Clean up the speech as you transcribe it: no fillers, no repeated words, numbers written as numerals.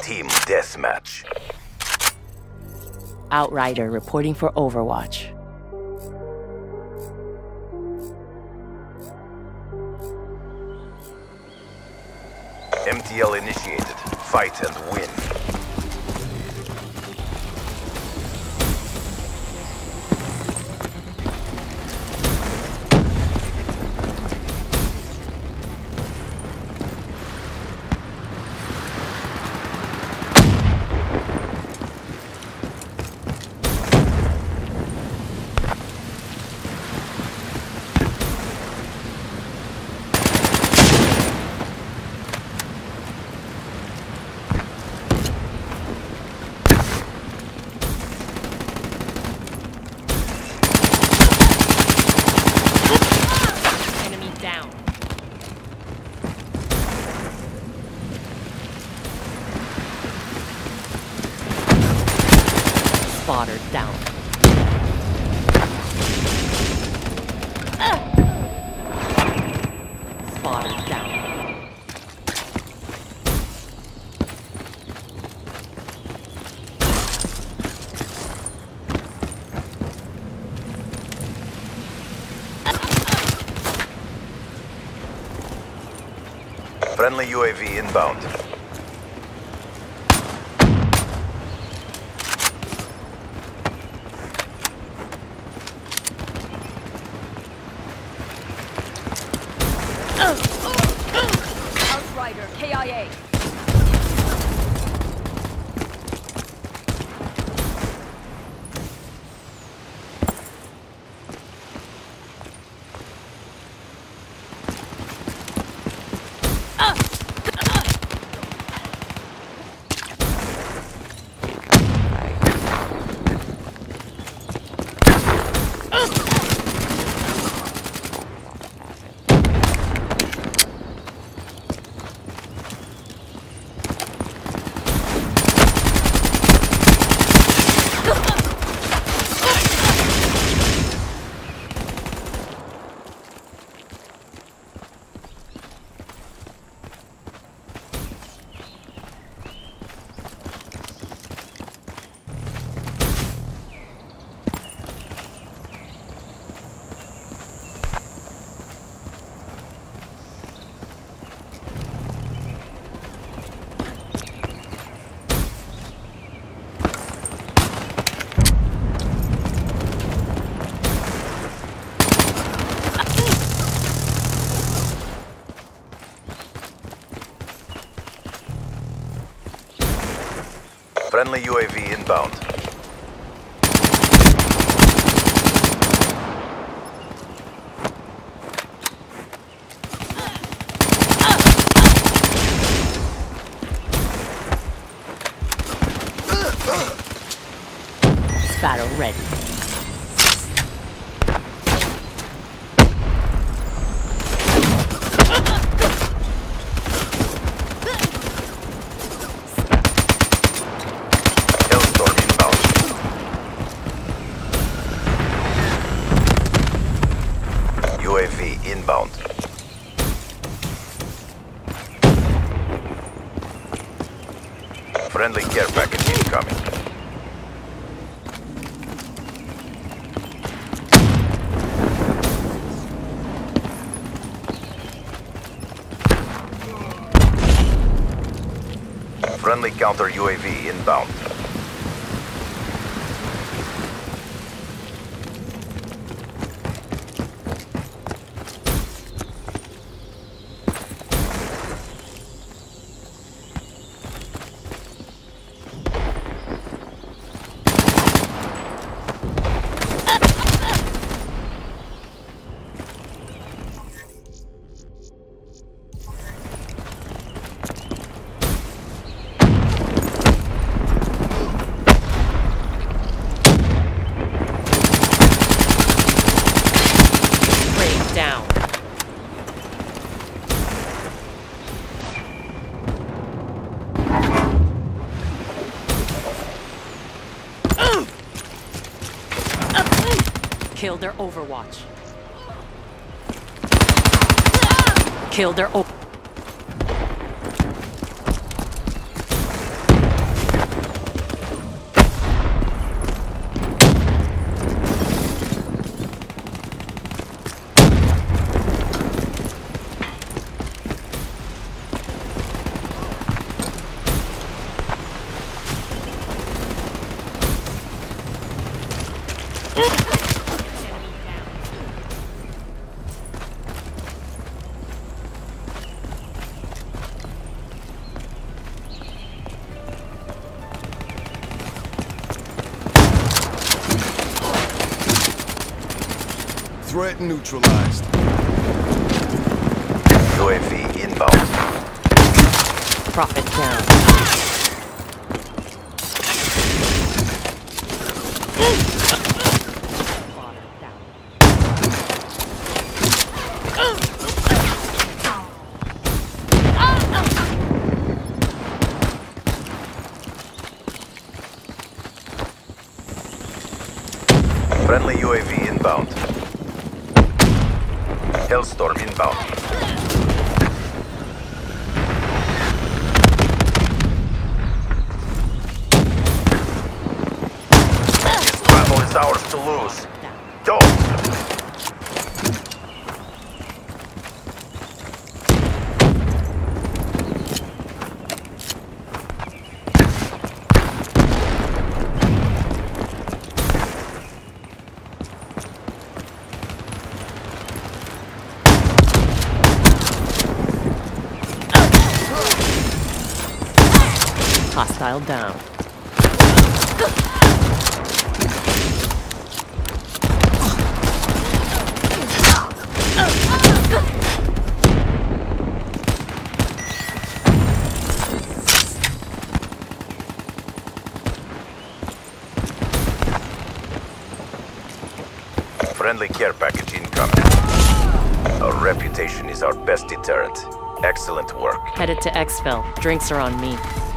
Team Deathmatch. Outrider reporting for Overwatch. MTL initiated. Fight and win. Spotter down. Spotter down. Friendly UAV inbound. Outrider, KIA. Friendly UAV inbound. Sparrow ready. UAV inbound. Friendly care package incoming. Friendly counter UAV inbound. Down. Kill their Overwatch. Kill their Threat neutralized. UAV inbound. Prophet down. Spotter down. Friendly UAV inbound. Hellstorm inbound. This battle is ours to lose. Go! Hostile down. Friendly care package incoming. Our reputation is our best deterrent. Excellent work. Headed to exfil. Drinks are on me.